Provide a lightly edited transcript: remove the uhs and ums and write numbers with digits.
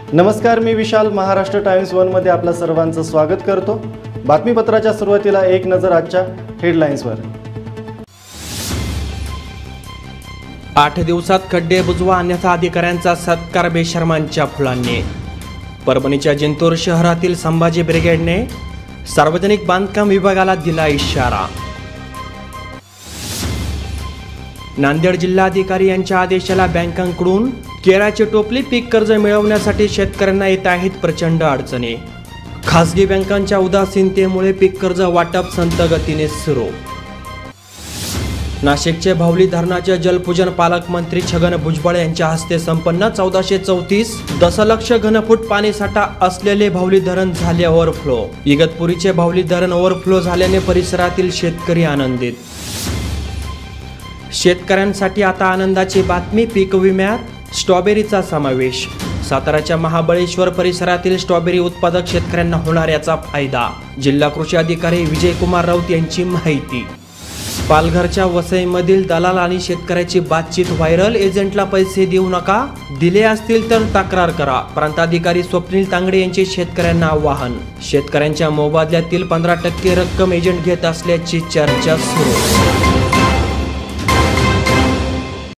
नमस्कार, मी विशाल. महाराष्ट्र टाइम्स 1 मध्ये आपल्या सर्वांचं स्वागत करतो. बातमीपत्राच्या सुरुवातीला एक नजर आजच्या हेडलाईन्सवर. 8 दिवसात खड्डे बुजवा अन्यथा अधिकाऱ्यांचा सत्कार बेशर्मांच्या फुलांनी. परभणीच्या जिंतूर शहरातील संभाजी ब्रिगेडने सार्वजनिक बांधकाम विभागाला दिला इशारा. नांदेड जिल्हाधिकारी यांच्या आदेशाला बँकांकडून केळाची टोपली पीक कर्ज मिळवण्यासाठी शेतकऱ्यांना येत आहेत प्रचंड अडचणी. खासगी बँकांच्या उदासीनतेमुळे पीक कर्ज वाटप संथ गतीने सुरू. नाशिकचे भावली धरणाचे जलपूजन पालकमंत्री छगन भुजबळ यांच्या हस्ते संपन्न. 1434 दशलक्ष घनफूट पाणीसाठा असलेले भावली धरण झाले ओव्हरफ्लो. इगतपुरीचे भावली धरण ओव्हरफ्लो झाल्याने परिसरातील शेतकरी आनंदित. शेतकऱ्यांसाठी आता आनंदाची बातमी. पीक विम्यात स्ट्रॉबेरीचा समावेश. साताराच्या महाबळेश्वर परिसरातील स्ट्रॉबेरी उत्पादक शेतकऱ्यांना होणार याचा फायदा. जिल्हा कृषी अधिकारी विजयकुमार राऊत यांची माहिती. पालघरच्या वसईमधील दलाल आणि शेतकऱ्याची बातचीत व्हायरल. एजंटला पैसे देऊ नका, दिले असतील तर तक्रार करा. प्रांताधिकारी स्वप्नील तांगडे यांचे शेतकऱ्यांना आवाहन. शेतकऱ्यांच्या मोबदल्यातील 15% रक्कम एजंट घेत असल्याची चर्चा सुरू.